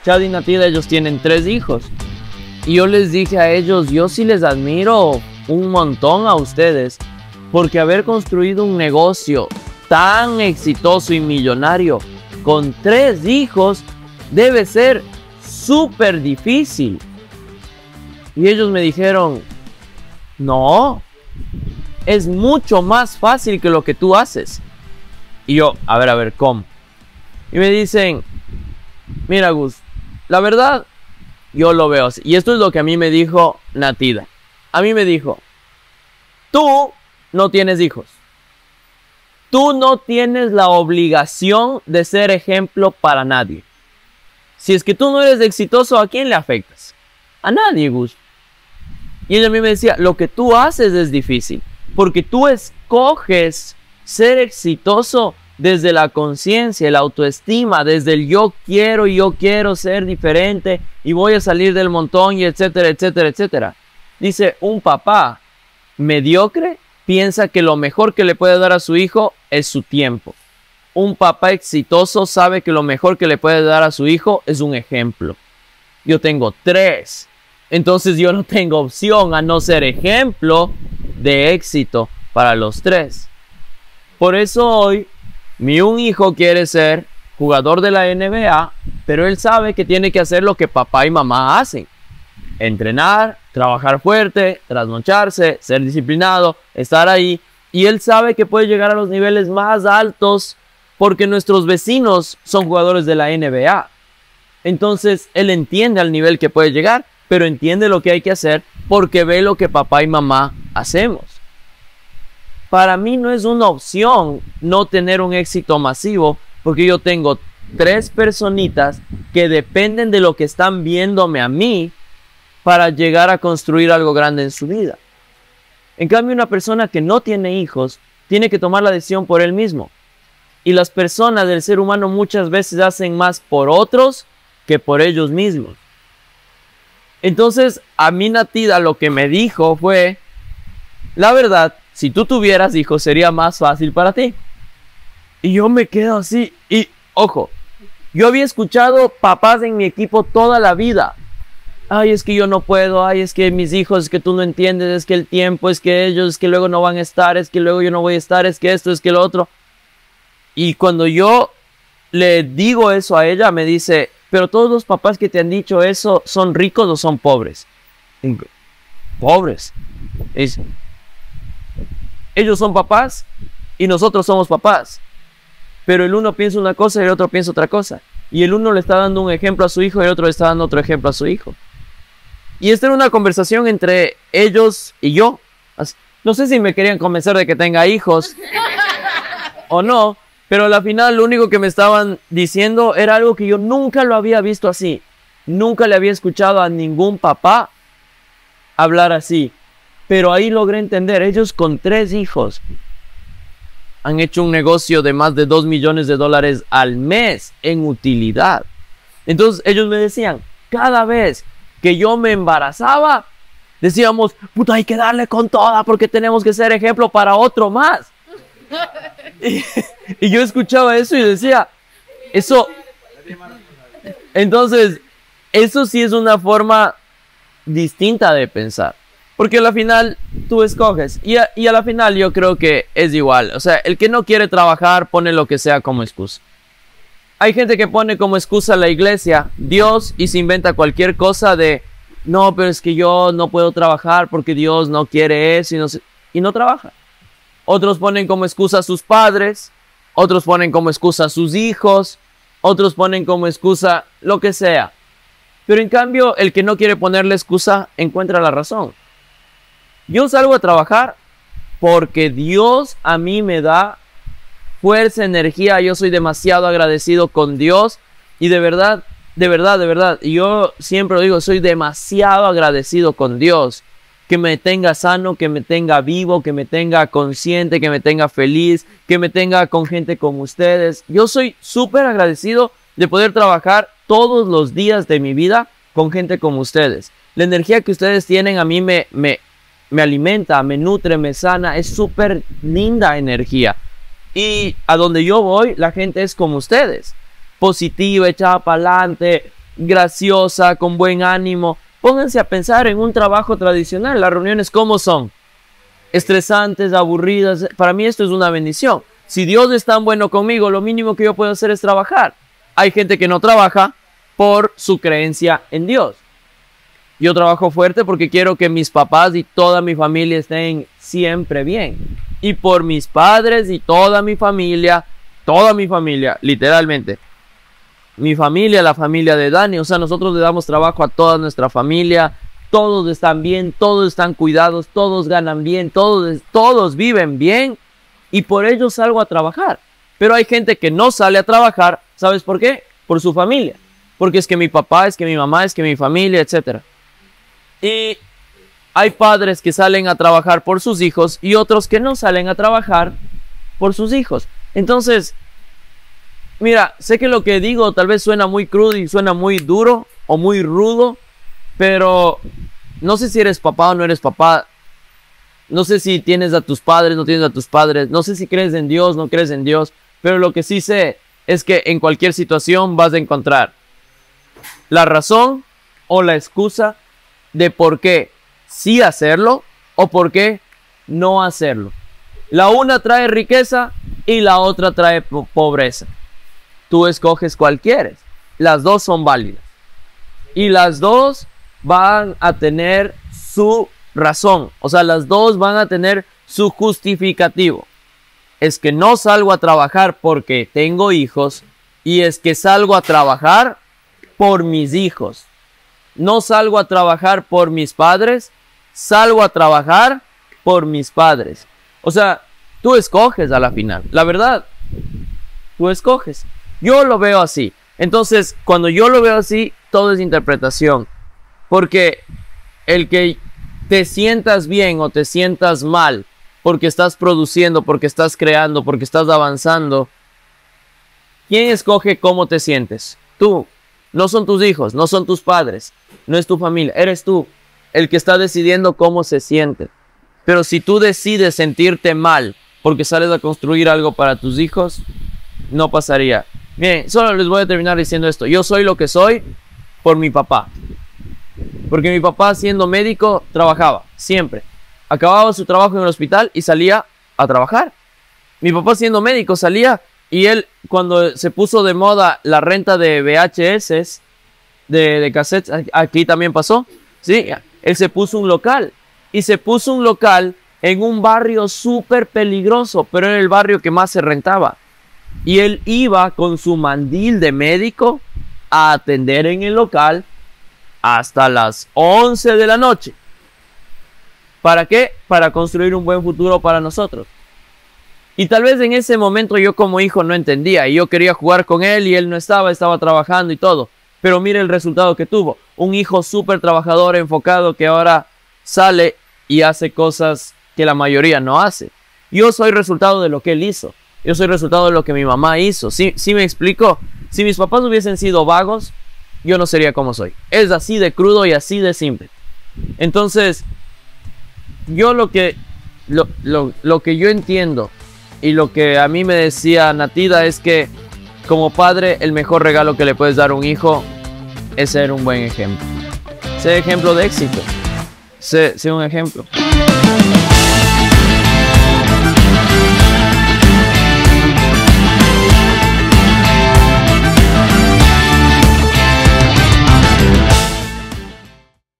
Chad y Natida, ellos tienen 3 hijos. Y yo les dije a ellos, yo sí les admiro un montón a ustedes, porque haber construido un negocio tan exitoso y millonario con 3 hijos debe ser súper difícil. Y ellos me dijeron, no, es mucho más fácil que lo que tú haces. Y yo, a ver, ¿cómo? Y me dicen, mira Gus, la verdad, yo lo veo así. Y esto es lo que a mí me dijo Natida. A mí me dijo, tú no tienes hijos. Tú no tienes la obligación de ser ejemplo para nadie. Si es que tú no eres exitoso, ¿a quién le afectas? A nadie, Gus. Y ella a mí me decía, lo que tú haces es difícil, porque tú escoges ser exitoso desde la conciencia, la autoestima, desde el yo quiero ser diferente y voy a salir del montón y etcétera, etcétera, etcétera. Dice, un papá mediocre piensa que lo mejor que le puede dar a su hijo es su tiempo. Un papá exitoso sabe que lo mejor que le puede dar a su hijo es un ejemplo. Yo tengo 3. Entonces yo no tengo opción a no ser ejemplo de éxito para los 3. Por eso hoy mi un hijo quiere ser jugador de la NBA, pero él sabe que tiene que hacer lo que papá y mamá hacen. Entrenar, trabajar fuerte, trasnocharse, ser disciplinado, estar ahí. Y él sabe que puede llegar a los niveles más altos porque nuestros vecinos son jugadores de la NBA. Entonces él entiende al nivel que puede llegar, pero entiende lo que hay que hacer porque ve lo que papá y mamá hacemos. Para mí no es una opción no tener un éxito masivo, porque yo tengo 3 personitas que dependen de lo que están viéndome a mí para llegar a construir algo grande en su vida. En cambio, una persona que no tiene hijos tiene que tomar la decisión por él mismo. Y las personas del ser humano muchas veces hacen más por otros que por ellos mismos. Entonces, a mí Natida lo que me dijo fue, la verdad, si tú tuvieras hijos sería más fácil para ti. Y yo me quedo así. Y, ojo, yo había escuchado papás en mi equipo toda la vida. Ay, es que yo no puedo. Ay, es que mis hijos, es que tú no entiendes. Es que el tiempo, es que ellos, es que luego no van a estar. Es que luego yo no voy a estar. Es que esto, es que lo otro. Y cuando yo le digo eso a ella, me dice, pero todos los papás que te han dicho eso, ¿son ricos o son pobres? Pobres. Ellos son papás y nosotros somos papás. Pero el uno piensa una cosa y el otro piensa otra cosa. Y el uno le está dando un ejemplo a su hijo y el otro le está dando otro ejemplo a su hijo. Y esta era una conversación entre ellos y yo. No sé si me querían convencer de que tenga hijos o no, pero al final lo único que me estaban diciendo era algo que yo nunca lo había visto así. Nunca le había escuchado a ningún papá hablar así. Pero ahí logré entender, ellos con 3 hijos han hecho un negocio de más de $2 millones al mes en utilidad. Entonces ellos me decían, cada vez que yo me embarazaba, decíamos, puta, hay que darle con toda porque tenemos que ser ejemplo para otro más. Y yo escuchaba eso y decía, eso... Entonces, eso sí es una forma distinta de pensar. Porque a la final tú escoges. Y a la final yo creo que es igual. O sea, el que no quiere trabajar pone lo que sea como excusa. Hay gente que pone como excusa la iglesia, Dios, y se inventa cualquier cosa de, no, pero es que yo no puedo trabajar porque Dios no quiere eso y no trabaja. Otros ponen como excusa a sus padres, otros ponen como excusa a sus hijos, otros ponen como excusa lo que sea. Pero en cambio, el que no quiere ponerle excusa encuentra la razón. Yo salgo a trabajar porque Dios a mí me da fuerza, energía. Yo soy demasiado agradecido con Dios y de verdad, y yo siempre lo digo, soy demasiado agradecido con Dios. Que me tenga sano, que me tenga vivo, que me tenga consciente, que me tenga feliz, que me tenga con gente como ustedes. Yo soy súper agradecido de poder trabajar todos los días de mi vida con gente como ustedes. La energía que ustedes tienen a mí me alimenta, me nutre, me sana. Es súper linda energía. Y a donde yo voy, la gente es como ustedes. Positiva, echada para adelante, graciosa, con buen ánimo. Pónganse a pensar en un trabajo tradicional. Las reuniones, ¿cómo son? Estresantes, aburridas. Para mí esto es una bendición. Si Dios es tan bueno conmigo, lo mínimo que yo puedo hacer es trabajar. Hay gente que no trabaja por su creencia en Dios. Yo trabajo fuerte porque quiero que mis papás y toda mi familia estén siempre bien. Y por mis padres y toda mi familia, literalmente. Mi familia, la familia de Dani, o sea, nosotros le damos trabajo a toda nuestra familia. Todos están bien, todos están cuidados, todos ganan bien, todos viven bien. Y por ello salgo a trabajar. Pero hay gente que no sale a trabajar, ¿sabes por qué? Por su familia. Porque es que mi papá, es que mi mamá, es que mi familia, etc. Y hay padres que salen a trabajar por sus hijos y otros que no salen a trabajar por sus hijos. Entonces, mira, sé que lo que digo tal vez suena muy crudo y suena muy duro o muy rudo, pero no sé si eres papá o no eres papá. No sé si tienes a tus padres, no tienes a tus padres. No sé si crees en Dios, no crees en Dios. Pero lo que sí sé es que en cualquier situación vas a encontrar la razón o la excusa de por qué sí hacerlo o por qué no hacerlo. La una trae riqueza y la otra trae pobreza. Tú escoges cuál quieres. Las dos son válidas. Y las dos van a tener su razón. O sea, las dos van a tener su justificativo. Es que no salgo a trabajar porque tengo hijos y es que salgo a trabajar por mis hijos. No salgo a trabajar por mis padres, salgo a trabajar por mis padres. O sea, tú escoges a la final. La verdad, tú escoges. Yo lo veo así. Entonces, cuando yo lo veo así, todo es interpretación. Porque el que te sientas bien o te sientas mal porque estás produciendo, porque estás creando, porque estás avanzando, ¿quién escoge cómo te sientes? Tú. No son tus hijos, no son tus padres, no es tu familia, eres tú el que está decidiendo cómo se siente. Pero si tú decides sentirte mal porque sales a construir algo para tus hijos, no pasaría. Miren, solo les voy a terminar diciendo esto. Yo soy lo que soy por mi papá. Porque mi papá, siendo médico, trabajaba siempre. Acababa su trabajo en el hospital y salía a trabajar. Mi papá, siendo médico, salía. Y él, cuando se puso de moda la renta de VHS, de cassettes, aquí también pasó, ¿sí? Él se puso un local. Y se puso un local en un barrio súper peligroso, pero era el barrio que más se rentaba. Y él iba con su mandil de médico a atender en el local hasta las 11 de la noche. ¿Para qué? Para construir un buen futuro para nosotros. Y tal vez en ese momento yo como hijo no entendía y yo quería jugar con él y él no estaba trabajando y todo. Pero mire el resultado que tuvo. Un hijo súper trabajador, enfocado, que ahora sale y hace cosas que la mayoría no hace. Yo soy resultado de lo que él hizo. Yo soy resultado de lo que mi mamá hizo. ¿Sí me explico? Si mis papás hubiesen sido vagos, yo no sería como soy. Es así de crudo y así de simple. Entonces, yo lo que yo entiendo y lo que a mí me decía Natida es que como padre el mejor regalo que le puedes dar a un hijo es ser un buen ejemplo. Ser ejemplo de éxito. Sé un ejemplo.